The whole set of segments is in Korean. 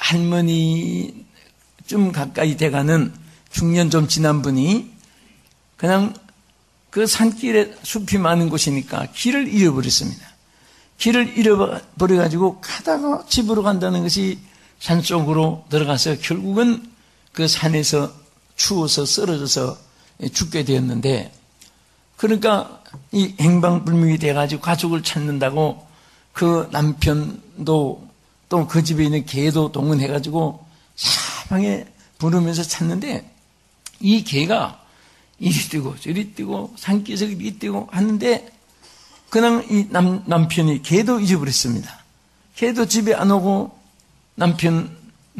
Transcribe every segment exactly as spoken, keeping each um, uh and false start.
할머니 좀 가까이 돼가는 중년 좀 지난 분이 그냥 그 산길에 숲이 많은 곳이니까 길을 잃어버렸습니다. 길을 잃어버려가지고 가다가 집으로 간다는 것이 산속으로 들어가서 결국은 그 산에서 추워서 쓰러져서 죽게 되었는데, 그러니까 이 행방불명이 돼가지고 가족을 찾는다고 그 남편도 또 그 집에 있는 개도 동원해가지고 사방에 부르면서 찾는데, 이 개가 이리 뛰고 저리 뛰고 산기슭 이리 뛰고 하는데 그냥 이 남, 남편이 개도 잊어버렸습니다. 개도 집에 안 오고 남편은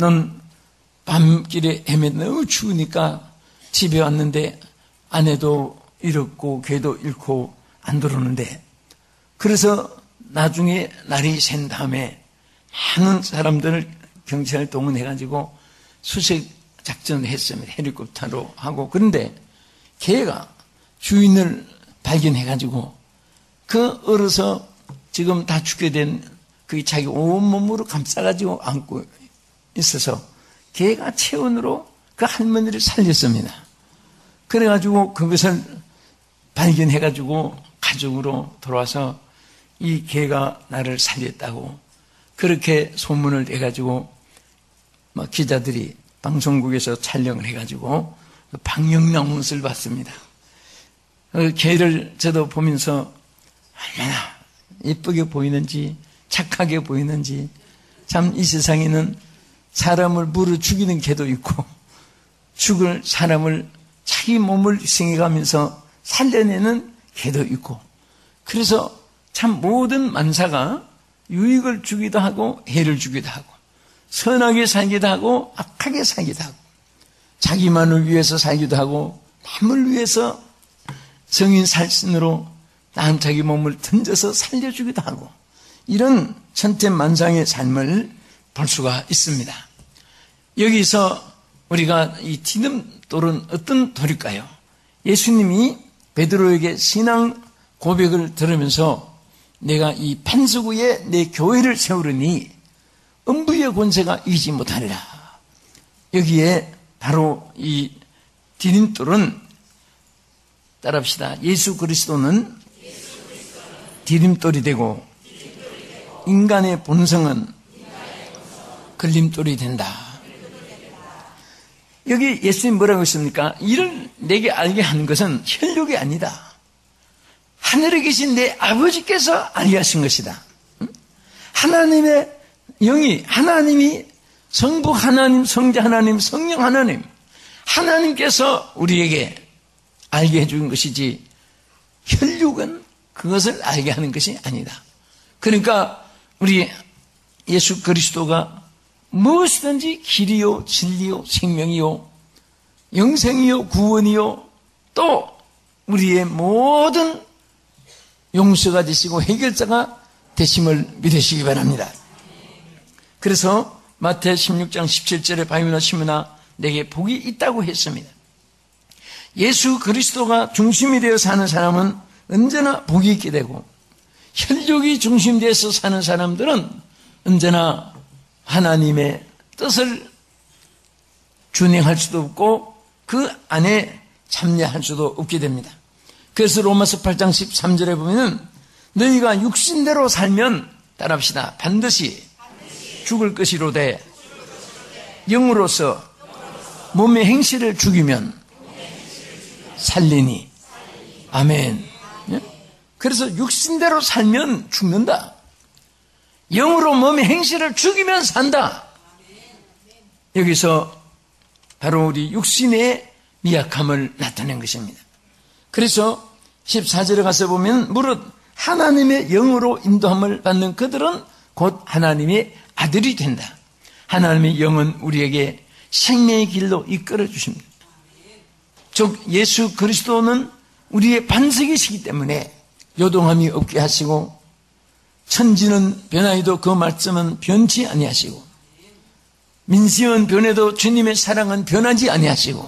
밤길에 헤매 너무 추우니까 집에 왔는데 아내도 잃었고 개도 잃고 안 들어오는데, 그래서 나중에 날이 샌 다음에 많은 사람들을 경찰을 동원해가지고 수색 작전을 했습니다. 헬리콥터로 하고. 그런데 개가 주인을 발견해가지고 그 얼어서 지금 다 죽게 된 그 자기 온몸으로 감싸가지고 안고 있어서 개가 체온으로 그 할머니를 살렸습니다. 그래가지고 그것을 발견해가지고 가족으로 돌아와서 이 개가 나를 살렸다고 그렇게 소문을 내가지고 막 기자들이 방송국에서 촬영을 해가지고 방영나무를 봤습니다. 그 개를 저도 보면서 얼마나 예쁘게 보이는지 착하게 보이는지, 참 이 세상에는 사람을 물어 죽이는 개도 있고 죽을 사람을 자기 몸을 희생해가면서 살려내는 개도 있고, 그래서 참 모든 만사가 유익을 주기도 하고 해를 주기도 하고 선하게 살기도 하고 악하게 살기도 하고 자기만을 위해서 살기도 하고 남을 위해서 성인 살신으로 난 자기 몸을 던져서 살려주기도 하고, 이런 천태만상의 삶을 볼 수가 있습니다. 여기서 우리가 이 디딤돌은 어떤 돌일까요? 예수님이 베드로에게 신앙 고백을 들으면서 내가 이 반석 위에 내 교회를 세우려니 음부의 권세가 이기지 못하리라. 여기에 바로 이 디딤돌은, 따라합시다. 예수 그리스도는 디딤돌이 되고 인간의 본성은 걸림돌이 된다. 여기 예수님 뭐라고 했습니까? 이를 내게 알게 하는 것은 혈육이 아니다. 하늘에 계신 내 아버지께서 알게 하신 것이다. 하나님의 영이, 하나님이 성부 하나님, 성자 하나님, 성령 하나님, 하나님께서 우리에게 알게 해준 것이지 혈육은 그것을 알게 하는 것이 아니다. 그러니까 우리 예수 그리스도가 무엇이든지 길이요 진리요 생명이요 영생이요 구원이요 또 우리의 모든 용서가 되시고 해결자가 되심을 믿으시기 바랍니다. 그래서 마태 십육 장 십칠 절에 바요나 시므나 내게 복이 있다고 했습니다. 예수 그리스도가 중심이 되어 사는 사람은 언제나 복이 있게 되고, 혈육이 중심되어서 사는 사람들은 언제나 하나님의 뜻을 준행할 수도 없고 그 안에 참여할 수도 없게 됩니다. 그래서 로마서 팔 장 십삼 절에 보면 너희가 육신대로 살면, 따라합시다, 반드시 죽을 것이로되 영으로서 몸의 행실을 죽이면 살리니. 아멘. 그래서 육신대로 살면 죽는다. 영으로 몸의 행실을 죽이면 산다. 여기서 바로 우리 육신의 미약함을 나타낸 것입니다. 그래서 십사 절에 가서 보면 무릇 하나님의 영으로 인도함을 받는 그들은 곧 하나님의 아들이 된다. 하나님의 영은 우리에게 생명의 길로 이끌어 주십니다. 즉 예수 그리스도는 우리의 반석이시기 때문에 요동함이 없게 하시고, 천지는 변하여도 그 말씀은 변치 아니하시고, 민심은 변해도 주님의 사랑은 변하지 아니하시고,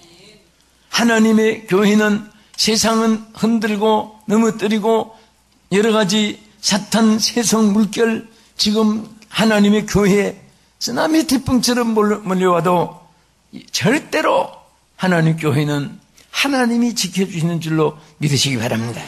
하나님의 교회는 세상은 흔들고 넘어뜨리고 여러 가지 사탄 세속 물결 지금 하나님의 교회에 쓰나미 태풍처럼 몰려와도 절대로 하나님 교회는 하나님이 지켜주시는 줄로 믿으시기 바랍니다.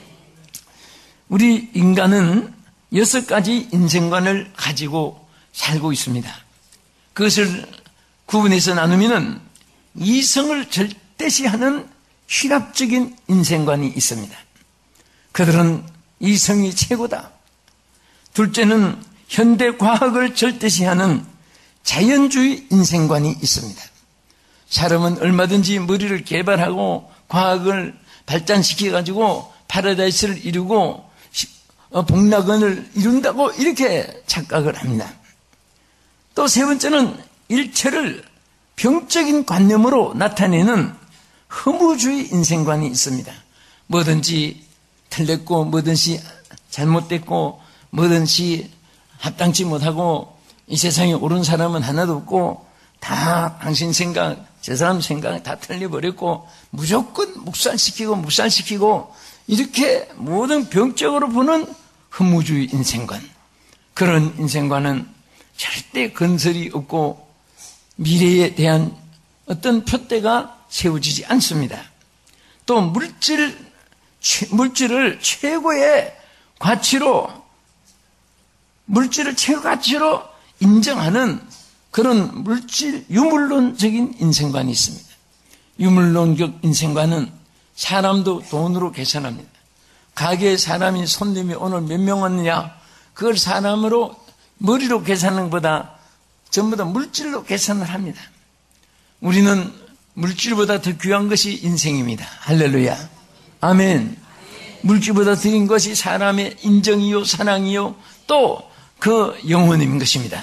우리 인간은 여섯 가지 인생관을 가지고 살고 있습니다. 그것을 구분해서 나누면은 이성을 절대시하는 신학적인 인생관이 있습니다. 그들은 이성이 최고다. 둘째는 현대 과학을 절대시하는 자연주의 인생관이 있습니다. 사람은 얼마든지 머리를 개발하고 과학을 발전시켜가지고 파라다이스를 이루고 복락원을 이룬다고 이렇게 착각을 합니다. 또 세 번째는 일체를 병적인 관념으로 나타내는 허무주의 인생관이 있습니다. 뭐든지 틀렸고 뭐든지 잘못됐고 뭐든지 합당치 못하고 이 세상에 옳은 사람은 하나도 없고 다 당신 생각, 저 사람 생각 다 틀려버렸고 무조건 묵살시키고 묵살시키고 이렇게 모든 병적으로 보는 허무주의 인생관. 그런 인생관은 절대 건설이 없고 미래에 대한 어떤 표대가 세워지지 않습니다. 또 물질, 물질을 최고의 가치로, 물질을 최고 가치로 인정하는 그런 물질, 유물론적인 인생관이 있습니다. 유물론적 인생관은 사람도 돈으로 계산합니다. 가게에 사람이, 손님이 오늘 몇 명 왔느냐, 그걸 사람으로, 머리로 계산하는 것보다 전부 다 물질로 계산을 합니다. 우리는 물질보다 더 귀한 것이 인생입니다. 할렐루야. 아멘. 물질보다 더 귀한 것이 사람의 인정이요, 사랑이요, 또 그 영혼인 것입니다.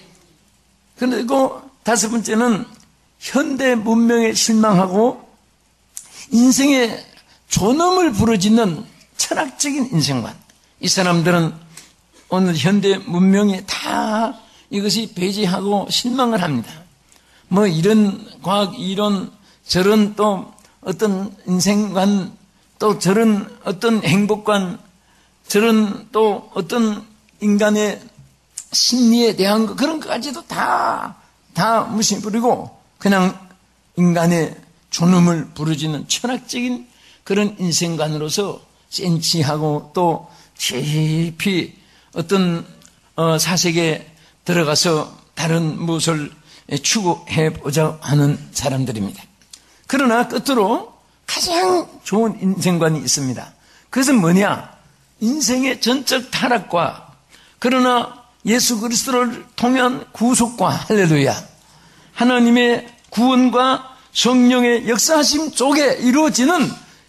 그리고 다섯 번째는 현대 문명에 실망하고 인생의 존엄을 부르짖는 철학적인 인생관. 이 사람들은 오늘 현대 문명에 다 이것이 배제하고 실망을 합니다. 뭐 이런 과학 이론, 저런 또 어떤 인생관, 또 저런 어떤 행복관, 저런 또 어떤 인간의 심리에 대한 것, 그런 것까지도 다, 다 무시부리고 그냥 인간의 존엄을 부르짖는 철학적인 그런 인생관으로서 센치하고 또 깊이 어떤 어, 사색에 들어가서 다른 무엇을 추구해보자 하는 사람들입니다. 그러나 끝으로 가장 좋은 인생관이 있습니다. 그것은 뭐냐? 인생의 전적 타락과 그러나 예수 그리스도를 통한 구속과 할렐루야, 하나님의 구원과 성령의 역사하심 속에 이루어지는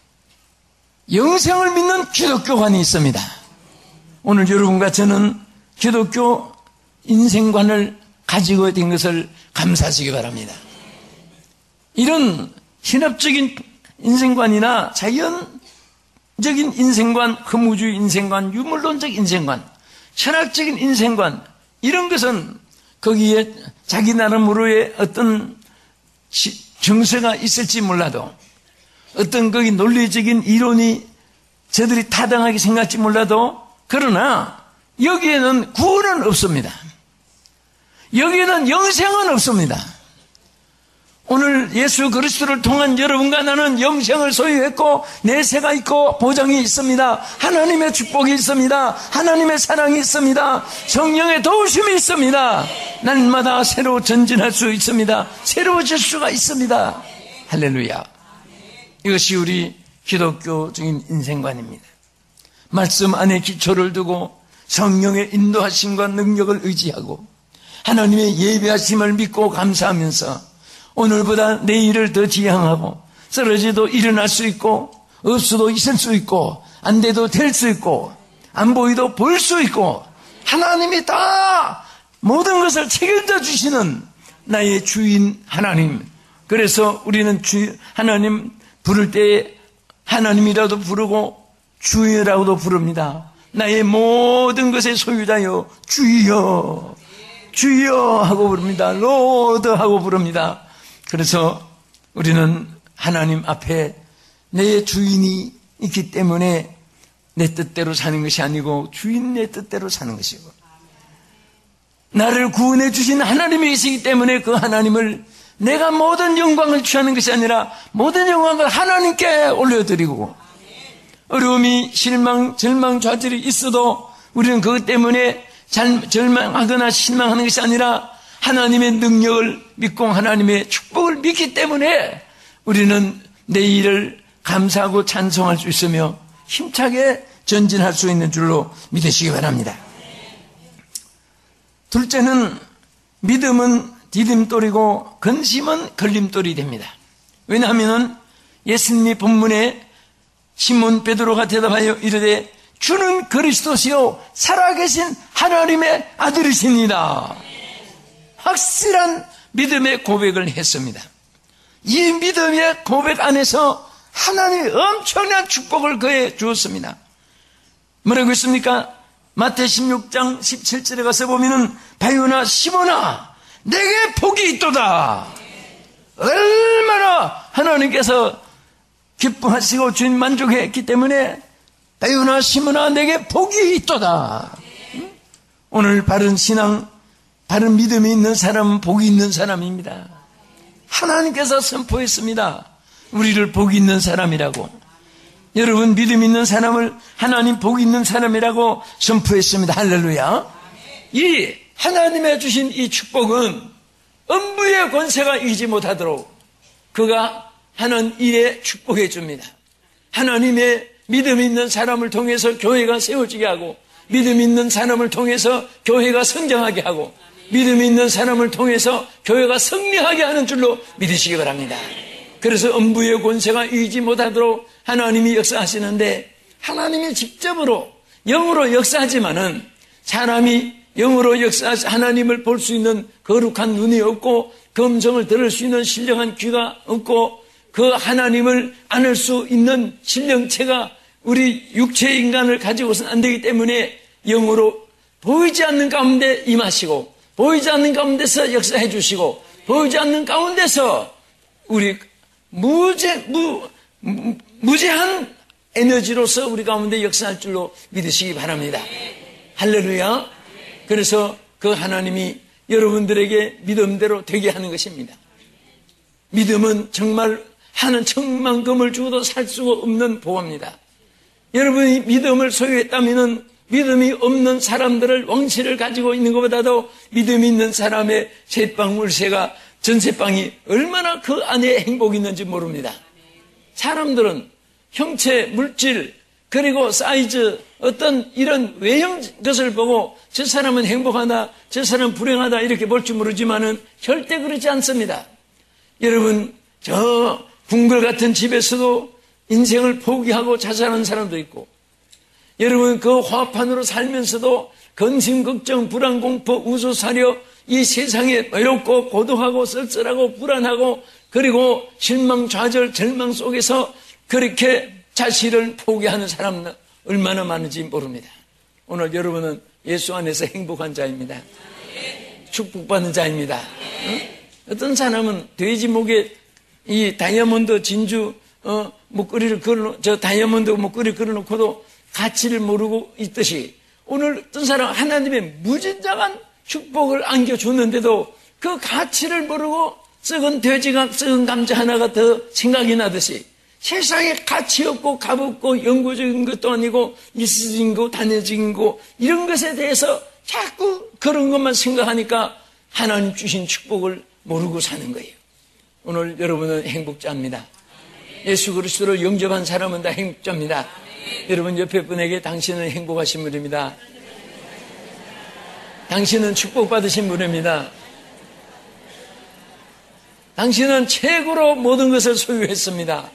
영생을 믿는 기독교관이 있습니다. 오늘 여러분과 저는 기독교 인생관을 가지고 된 것을 감사하시기 바랍니다. 이런 신합적인 인생관이나 자연적인 인생관, 허무주의 인생관, 유물론적 인생관, 철학적인 인생관, 이런 것은 거기에 자기 나름으로의 어떤 정서가 있을지 몰라도, 어떤 거기 논리적인 이론이 저들이 타당하게 생각할지 몰라도, 그러나 여기에는 구원은 없습니다. 여기에는 영생은 없습니다. 오늘 예수 그리스도를 통한 여러분과 나는 영생을 소유했고 내세가 있고 보장이 있습니다. 하나님의 축복이 있습니다. 하나님의 사랑이 있습니다. 성령의 도우심이 있습니다. 날마다 새로 전진할 수 있습니다. 새로워질 수가 있습니다. 할렐루야. 이것이 우리 기독교적인 인생관입니다. 말씀 안에 기초를 두고 성령의 인도하심과 능력을 의지하고 하나님의 예배하심을 믿고 감사하면서 오늘보다 내일을 더 지향하고 쓰러져도 일어날 수 있고 없어도 있을 수 있고 안 돼도 될 수 있고 안 보이도 볼 수 있고 하나님이 다 모든 것을 책임져 주시는 나의 주인 하나님. 그래서 우리는 주 하나님 부를 때 하나님이라도 부르고 주여라고도 부릅니다. 나의 모든 것의 소유자여 주여 주여 하고 부릅니다. 로드 하고 부릅니다. 그래서 우리는 하나님 앞에 내 주인이 있기 때문에 내 뜻대로 사는 것이 아니고 주인 내 뜻대로 사는 것이고, 나를 구원해 주신 하나님이 계시기 때문에 그 하나님을 내가 모든 영광을 취하는 것이 아니라 모든 영광을 하나님께 올려드리고, 어려움이 실망, 절망, 좌절이 있어도 우리는 그것 때문에 절망하거나 실망하는 것이 아니라 하나님의 능력을 믿고 하나님의 축복을 믿기 때문에 우리는 내일을 감사하고 찬송할 수 있으며 힘차게 전진할 수 있는 줄로 믿으시기 바랍니다. 둘째는 믿음은 디딤돌이고 근심은 걸림돌이 됩니다. 왜냐하면 예수님이 본문에 시몬 베드로가 대답하여 이르되 주는 그리스도시요 살아계신 하나님의 아들이십니다. 확실한 믿음의 고백을 했습니다. 이 믿음의 고백 안에서 하나님이 엄청난 축복을 그에 주었습니다. 뭐라고 했습니까? 마태 십육 장 십칠 절에 가서 보면은 바요나 시몬아 내게 복이 있도다. 얼마나 하나님께서 기뻐하시고 주님 만족했기 때문에 바요나 시몬아 내게 복이 있도다. 오늘 바른 신앙, 바른 믿음이 있는 사람은 복이 있는 사람입니다. 하나님께서 선포했습니다. 우리를 복이 있는 사람이라고. 여러분 믿음 있는 사람을 하나님 복이 있는 사람이라고 선포했습니다. 할렐루야. 이 하나님의 주신 이 축복은 음부의 권세가 이기지 못하도록 그가 하는 일에 축복해 줍니다. 하나님의 믿음 있는 사람을 통해서 교회가 세워지게 하고, 믿음 있는 사람을 통해서 교회가 성장하게 하고, 믿음 있는 사람을 통해서 교회가 승리하게 하는 줄로 믿으시기 바랍니다. 그래서 음부의 권세가 이기지 못하도록 하나님이 역사하시는데, 하나님이 직접으로 영으로 역사하지만은 사람이 영으로 역사 하나님을 볼 수 있는 거룩한 눈이 없고 검성을 들을 수 있는 신령한 귀가 없고 그 하나님을 안을 수 있는 신령체가 우리 육체 인간을 가지고서는 안 되기 때문에 영으로 보이지 않는 가운데 임하시고, 보이지 않는 가운데서 역사해 주시고, 보이지 않는 가운데서 우리 무제, 무, 무, 무제한 에너지로서 우리 가운데 역사할 줄로 믿으시기 바랍니다. 할렐루야. 그래서 그 하나님이 여러분들에게 믿음대로 되게 하는 것입니다. 믿음은 정말 하는 천만금을 주고도 살 수가 없는 보화입니다. 여러분이 믿음을 소유했다면 믿음이 없는 사람들을 왕실을 가지고 있는 것보다도 믿음이 있는 사람의 제빵 울세가 전세방이 얼마나 그 안에 행복이 있는지 모릅니다. 사람들은 형체, 물질, 그리고 사이즈, 어떤 이런 외형 것을 보고 저 사람은 행복하다, 저 사람은 불행하다 이렇게 볼 줄 모르지만은 절대 그렇지 않습니다. 여러분, 저 궁궐 같은 집에서도 인생을 포기하고 자살하는 사람도 있고, 여러분 그 화판으로 살면서도 근심, 걱정, 불안, 공포, 우소사려 이 세상에 외롭고 고독하고 쓸쓸하고 불안하고 그리고 실망, 좌절, 절망 속에서 그렇게 자신을 포기하는 사람은 얼마나 많은지 모릅니다. 오늘 여러분은 예수 안에서 행복한 자입니다. 축복받는 자입니다. 어? 어떤 사람은 돼지 목에 이 다이아몬드 진주 어, 목걸이를 걸어, 저 다이아몬드 목걸이를 걸어놓고도 가치를 모르고 있듯이 오늘 어떤 사람 하나님의 무진장한 축복을 안겨줬는데도 그 가치를 모르고 썩은 돼지가 썩은 감자 하나가 더 생각이 나듯이 세상에 가치 없고 값없고 영구적인 것도 아니고 일시적인 거, 단회적인 거 이런 것에 대해서 자꾸 그런 것만 생각하니까 하나님 주신 축복을 모르고 사는 거예요. 오늘 여러분은 행복자입니다. 예수 그리스도를 영접한 사람은 다 행복자입니다. 여러분 옆에 분에게 당신은 행복하신 분입니다. 당신은 축복받으신 분입니다. 당신은 최고로 모든 것을 소유했습니다.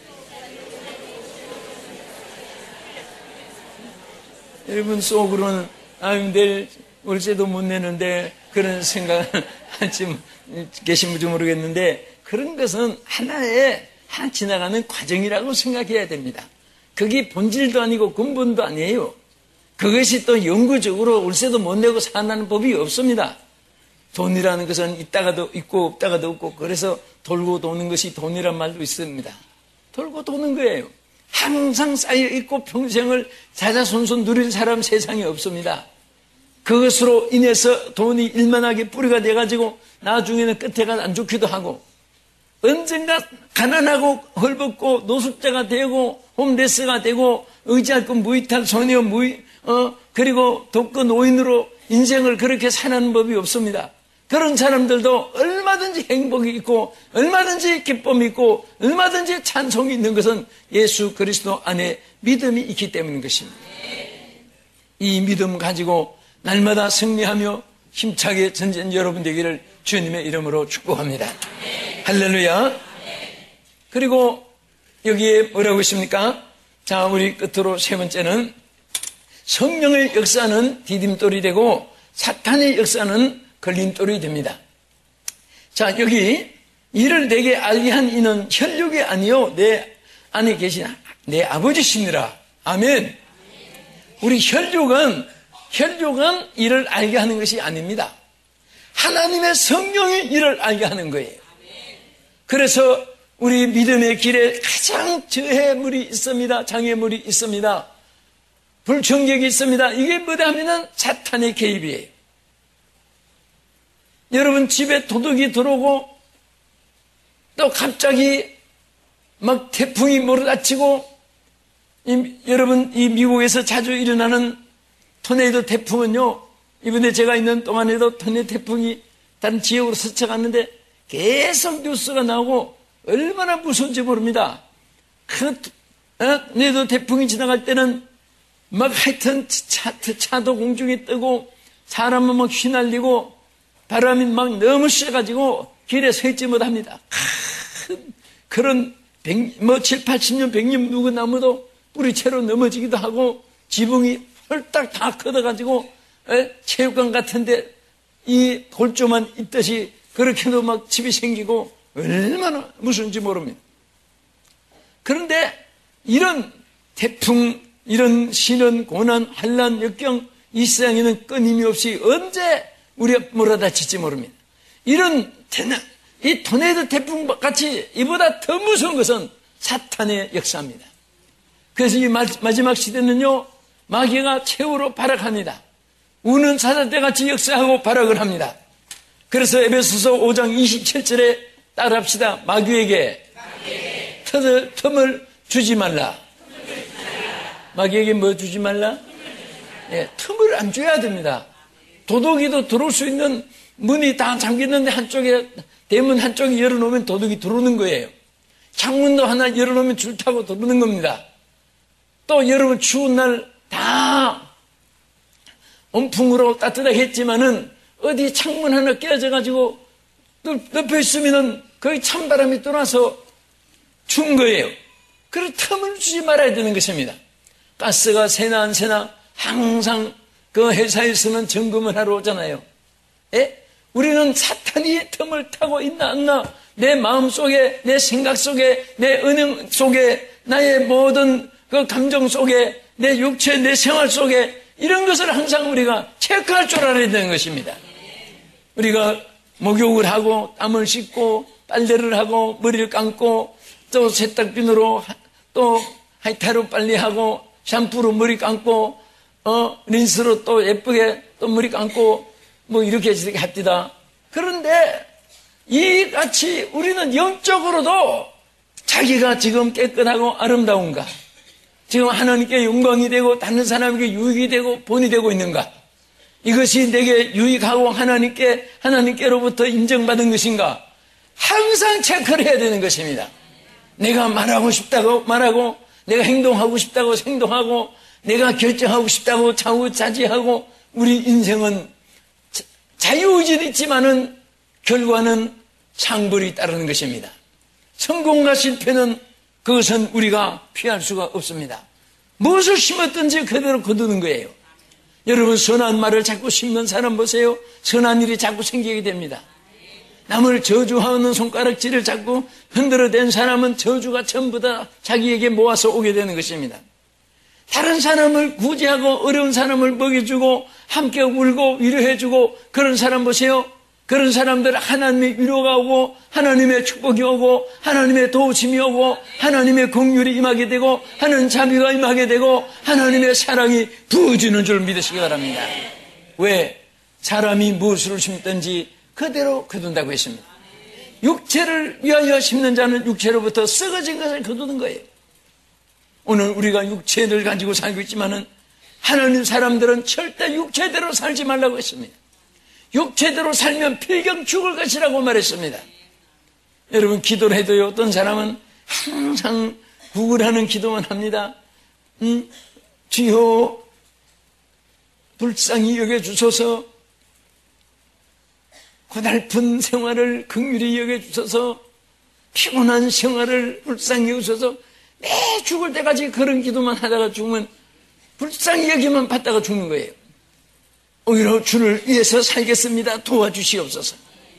여러분 속으로는 아유 내일 월세도 못 내는데 그런 생각을 할지 계신지 모르겠는데 그런 것은 하나의 한 지나가는 과정이라고 생각해야 됩니다. 그게 본질도 아니고 근본도 아니에요. 그것이 또 영구적으로 월세도 못 내고 산다는 법이 없습니다. 돈이라는 것은 있다가도 있고 없다가도 없고 그래서 돌고 도는 것이 돈이란 말도 있습니다. 돌고 도는 거예요. 항상 쌓여있고 평생을 자자손손 누릴 사람 세상에 없습니다. 그것으로 인해서 돈이 일만하게 뿌리가 돼가지고 나중에는 끝에가 안 좋기도 하고, 언젠가 가난하고 헐벗고 노숙자가 되고 홈레스가 되고 의지할 것 무이탈 소녀 무이 어 그리고 독거 노인으로 인생을 그렇게 사는 법이 없습니다. 그런 사람들도 얼마든지 행복이 있고 얼마든지 기쁨이 있고 얼마든지 찬송이 있는 것은 예수 그리스도 안에 믿음이 있기 때문인 것입니다. 이 믿음 가지고 날마다 승리하며 힘차게 전진 여러분 되기를 주님의 이름으로 축복합니다. 할렐루야. 그리고 여기에 뭐라고 있습니까? 자, 우리 끝으로 세 번째는 성령의 역사는 디딤돌이 되고 사탄의 역사는 걸림돌이 됩니다. 자, 여기 이를 내게 알게 한 이는 혈육이 아니요 내 안에 계신 내 아버지시니라. 아멘. 우리 혈육은 혈육은 이를 알게 하는 것이 아닙니다. 하나님의 성령이 이를 알게 하는 거예요. 그래서 우리 믿음의 길에 가장 저해물이 있습니다. 장애물이 있습니다. 불충격이 있습니다. 이게 뭐다 하면은 사탄의 개입이에요. 여러분 집에 도둑이 들어오고 또 갑자기 막 태풍이 몰아닥치고 이, 여러분 이 미국에서 자주 일어나는 토네이도 태풍은요, 이번에 제가 있는 동안에도 토네이도 태풍이 다른 지역으로 스쳐갔는데 계속 뉴스가 나오고 얼마나 무서운지 모릅니다. 그 토네이도 태풍이 지나갈 때는 막 하여튼 차, 차도 공중에 뜨고 사람은 막 휘날리고 바람이 막 너무 세가지고 길에 서 있지 못합니다. 큰 그런 백, 뭐 칠, 팔십 년, 백 년 묵은 나무도 뿌리채로 넘어지기도 하고 지붕이 홀딱 다 커져가지고 체육관 같은데 이 골조만 있듯이 그렇게도 막 집이 생기고 얼마나 무서운지 모릅니다. 그런데 이런 태풍, 이런 시련, 고난, 환난, 역경 이 세상에는 끊임없이 언제 우리가 몰아다칠지 모릅니다. 이런 이 토네이도 태풍같이 이보다 더 무서운 것은 사탄의 역사입니다. 그래서 이 마지막 시대는요, 마귀가 최후로 발악합니다. 우는 사자떼같이 역사하고 발악을 합니다. 그래서 에베소서 오 장 이십칠 절에 따라합시다. 마귀에게, 마귀에게 틈을, 틈을 주지 말라. 마귀에게 뭐 주지 말라? 예, 틈을 안 줘야 됩니다. 도둑이도 들어올 수 있는 문이 다 잠겼는데 한쪽에 대문 한쪽이 열어놓으면 도둑이 들어오는 거예요. 창문도 하나 열어놓으면 줄 타고 들어오는 겁니다. 또 여러분 추운 날 다 온풍으로 따뜻하게 했지만은 어디 창문 하나 깨져가지고 덮여 있으면은 거기 찬바람이 떠나서 추운 거예요. 그래서 틈을 주지 말아야 되는 것입니다. 가스가 새나 안 새나 항상 그 회사에서는 점검을 하러 오잖아요. 예? 우리는 사탄이 틈을 타고 있나 없나, 내 마음 속에, 내 생각 속에, 내 은영 속에, 나의 모든 그 감정 속에, 내 육체, 내 생활 속에 이런 것을 항상 우리가 체크할 줄 알아야 되는 것입니다. 우리가 목욕을 하고 땀을 씻고 빨래를 하고 머리를 감고 또 세탁비누로 또 하이타로 빨리 하고 샴푸로 머리 감고 어 린스로 또 예쁘게 또 머리 감고 뭐 이렇게 이렇게 합디다. 그런데 이 같이 우리는 영적으로도 자기가 지금 깨끗하고 아름다운가, 지금 하나님께 영광이 되고 다른 사람에게 유익이 되고 본이 되고 있는가, 이것이 내게 유익하고 하나님께 하나님께로부터 인정받은 것인가, 항상 체크를 해야 되는 것입니다. 내가 말하고 싶다고 말하고, 내가 행동하고 싶다고 행동하고, 내가 결정하고 싶다고 자우자지하고. 우리 인생은 자유의지는 있지만은 결과는 상벌이 따르는 것입니다. 성공과 실패는 그것은 우리가 피할 수가 없습니다. 무엇을 심었든지 그대로 거두는 거예요. 여러분, 선한 말을 자꾸 심는 사람 보세요. 선한 일이 자꾸 생기게 됩니다. 남을 저주하는 손가락질을 자꾸 흔들어댄 사람은 저주가 전부 다 자기에게 모아서 오게 되는 것입니다. 다른 사람을 구제하고 어려운 사람을 먹여주고 함께 울고 위로해주고 그런 사람 보세요. 그런 사람들 하나님의 위로가 오고 하나님의 축복이 오고 하나님의 도우심이 오고 하나님의 긍휼이 임하게 되고 하나님 자비가 임하게 되고 하나님의 사랑이 부어지는 줄 믿으시기 바랍니다. 왜? 사람이 무엇으로 심든지 그대로 거둔다고 했습니다. 육체를 위하여 심는 자는 육체로부터 썩어진 것을 거두는 거예요. 오늘 우리가 육체를 가지고 살고 있지만은 하나님 사람들은 절대 육체대로 살지 말라고 했습니다. 육체대로 살면 필경 죽을 것이라고 말했습니다. 여러분, 기도를 해도요, 어떤 사람은 항상 구걸하는 기도만 합니다. 음, 주여 불쌍히 여겨주소서, 고달픈 생활을 긍휼히 여겨주소서, 피곤한 생활을 불쌍히 여겨주소서, 매 죽을 때까지 그런 기도만 하다가 죽으면 불쌍히 여기만 받다가 죽는 거예요. 오히려 주를 위해서 살겠습니다. 도와주시옵소서.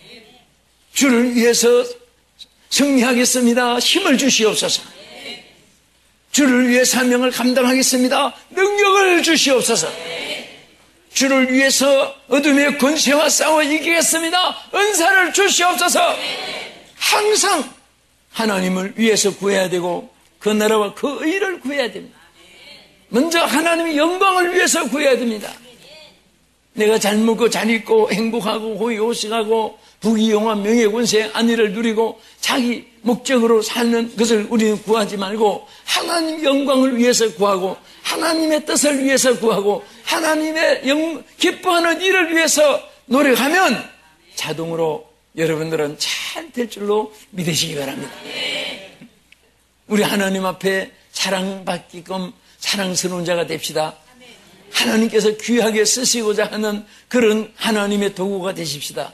주를 위해서 승리하겠습니다. 힘을 주시옵소서. 주를 위해 사명을 감당하겠습니다. 능력을 주시옵소서. 주를 위해서 어둠의 권세와 싸워 이기겠습니다. 은사를 주시옵소서. 항상 하나님을 위해서 구해야 되고 그 나라와 그 의를 구해야 됩니다. 먼저 하나님의 영광을 위해서 구해야 됩니다. 내가 잘 먹고 잘 입고 행복하고 호의호식하고 부귀영화 명예권세 안위를 누리고 자기 목적으로 사는 것을 우리는 구하지 말고 하나님 영광을 위해서 구하고 하나님의 뜻을 위해서 구하고 하나님의 영, 기뻐하는 일을 위해서 노력하면 자동으로 여러분들은 잘 될 줄로 믿으시기 바랍니다. 우리 하나님 앞에 사랑받기끔 사랑스러운 자가 됩시다. 하나님께서 귀하게 쓰시고자 하는 그런 하나님의 도구가 되십시다.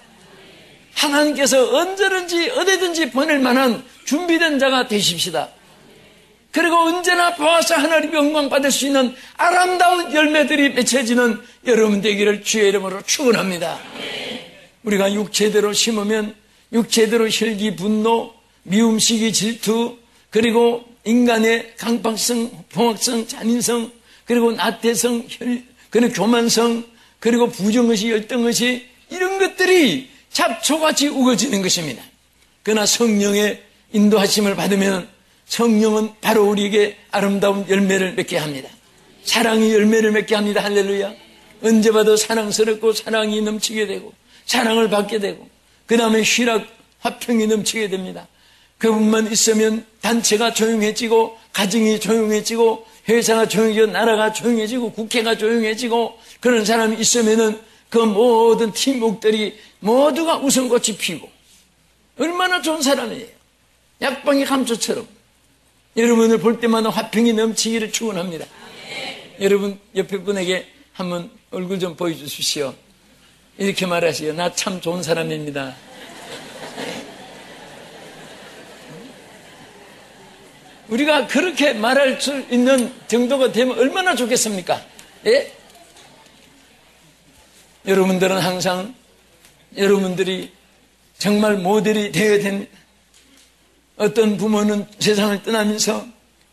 하나님께서 언제든지 어디든지 보낼 만한 준비된 자가 되십시다. 그리고 언제나 보아서 하나님의 영광 받을 수 있는 아름다운 열매들이 맺혀지는 여러분 되기를 주의 이름으로 축원합니다. 우리가 육체대로 심으면 육체대로 혈기, 분노, 미움, 시기, 질투, 그리고 인간의 강박성, 봉학성, 잔인성, 그리고 나태성, 혈, 그리고 교만성, 그리고 부정의식, 열등의식, 이런 것들이 잡초같이 우거지는 것입니다. 그러나 성령의 인도하심을 받으면 성령은 바로 우리에게 아름다운 열매를 맺게 합니다. 사랑의 열매를 맺게 합니다. 할렐루야. 언제 봐도 사랑스럽고 사랑이 넘치게 되고 사랑을 받게 되고 그 다음에 희락, 화평이 넘치게 됩니다. 그분만 있으면 단체가 조용해지고 가정이 조용해지고 회사가 조용해지고 나라가 조용해지고 국회가 조용해지고 그런 사람이 있으면은 그 모든 팀목들이 모두가 웃음꽃이 피고 얼마나 좋은 사람이에요. 약방의 감초처럼 여러분을 볼 때마다 화평이 넘치기를 축원합니다. 여러분 옆에 분에게 한번 얼굴 좀 보여주십시오. 이렇게 말하시요. 나 참 좋은 사람입니다. 우리가 그렇게 말할 수 있는 정도가 되면 얼마나 좋겠습니까? 예? 여러분들은 항상 여러분들이 정말 모델이 되어야 됩니다. 어떤 부모는 세상을 떠나면서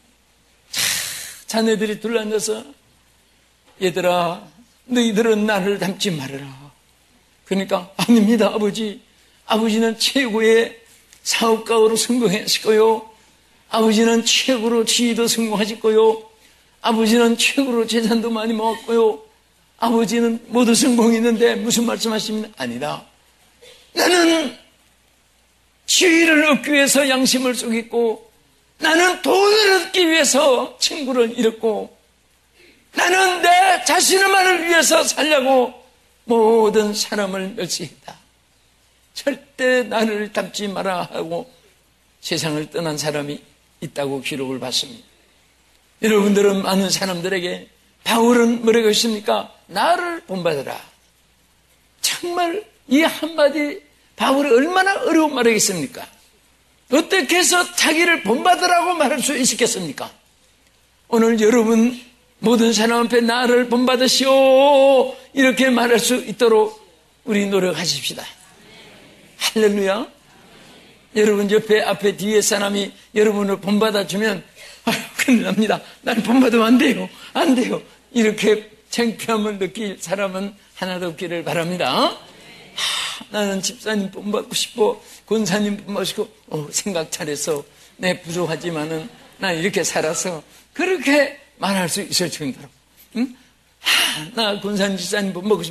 자녀들이 둘러앉아서 얘들아 너희들은 나를 닮지 말아라. 그러니까 아닙니다 아버지. 아버지는 최고의 사업가로 성공하실 거요. 아버지는 최고로 지휘도 성공하실 거요. 아버지는 최고로 재산도 많이 모았고요. 아버지는 모두 성공했는데 무슨 말씀하십니까? 아니다. 나는 지위를 얻기 위해서 양심을 속였고 나는 돈을 얻기 위해서 친구를 잃었고 나는 내 자신만을 위해서 살려고 모든 사람을 멸시했다. 절대 나를 닮지 마라 하고 세상을 떠난 사람이 있다고 기록을 받습니다. 여러분들은 많은 사람들에게 바울은 뭐라고 했습니까? 나를 본받아라. 정말 이 한마디 바울이 얼마나 어려운 말이겠습니까? 어떻게 해서 자기를 본받으라고 말할 수 있겠습니까? 오늘 여러분 모든 사람 앞에 나를 본받으시오 이렇게 말할 수 있도록 우리 노력하십시다. 할렐루야. 여러분 옆에 앞에 뒤에 사람이 여러분을 본받아주면 아유 큰일 납니다. 난 본받으면 안 돼요. 안 돼요. 이렇게 창피함을 느낄 사람은 하나도 없기를 바랍니다. 하, 나는 집사님 본받고 싶어. 권사님 본받고 싶고 어, 생각 잘해서 내 부족하지만은 난 이렇게 살아서 그렇게 말할 수 있을 정도로 응? 하, 나 권사님 집사님 본받고 싶어.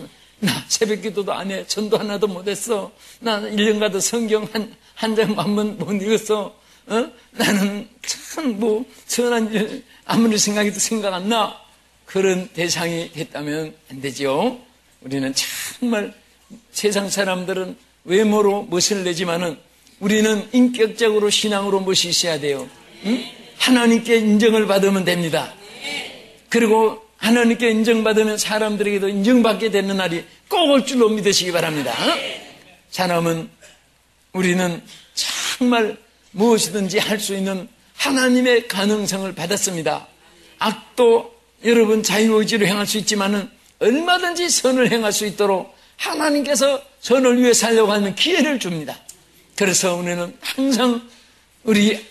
나 새벽 기도도 안 해. 전도 하나도 못했어. 나 일 년가도 성경 한, 한 장만 못 읽었어. 어? 나는 참 뭐 선한 일 아무리 생각해도 생각 안 나. 그런 대상이 됐다면 안 되죠. 우리는 정말 세상 사람들은 외모로 멋을 내지만은 우리는 인격적으로 신앙으로 멋이 있어야 돼요. 응? 하나님께 인정을 받으면 됩니다. 그리고 하나님께 인정받으면 사람들에게도 인정받게 되는 날이 꼭 올 줄로 믿으시기 바랍니다. 사람은 우리는 정말 무엇이든지 할 수 있는 하나님의 가능성을 받았습니다. 악도 여러분 자유의지로 행할 수 있지만은 얼마든지 선을 행할 수 있도록 하나님께서 선을 위해 살려고 하는 기회를 줍니다. 그래서 우리는 항상 우리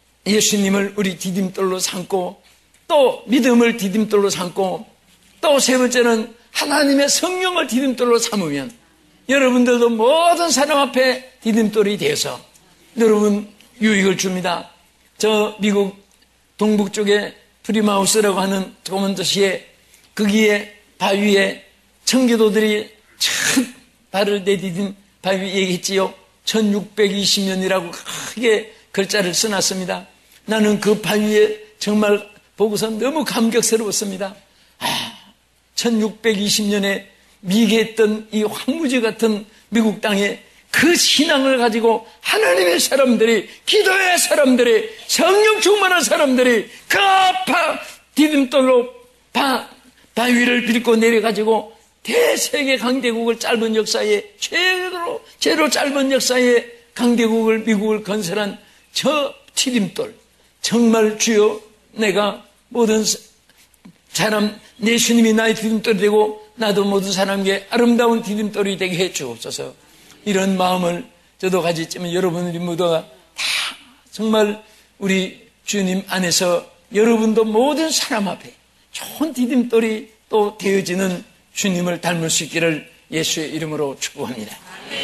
예수님을 우리 디딤돌로 삼고 또 믿음을 디딤돌로 삼고 또 세 번째는 하나님의 성령을 디딤돌로 삼으면 여러분들도 모든 사람 앞에 디딤돌이 되어서 여러분 유익을 줍니다. 저 미국 동북 쪽에 프리마우스라고 하는 조그만 도시에 거기에 바위에 청교도들이 첫 발을 내디딘 바위 얘기했지요. 천육백이십 년이라고 크게 글자를 써놨습니다. 나는 그 바위에 정말 보고서 너무 감격스러웠습니다. 아, 천육백이십 년에 미개했던 이 황무지 같은 미국 땅에 그 신앙을 가지고 하나님의 사람들이, 기도의 사람들이, 성령 충만한 사람들이 그 바, 디딤돌로 바, 바위를 빌고 내려가지고 대세계 강대국을 짧은 역사에 최로, 최로 짧은 역사에 강대국을, 미국을 건설한 저 디딤돌. 정말 주여 내가 모든 사람, 예수님이 나의 디딤돌이 되고 나도 모든 사람에게 아름다운 디딤돌이 되게 해 주옵소서. 이런 마음을 저도 가졌지만 여러분들이 모두가 다 정말 우리 주님 안에서 여러분도 모든 사람 앞에 좋은 디딤돌이 또 되어지는 주님을 닮을 수 있기를 예수의 이름으로 축복합니다.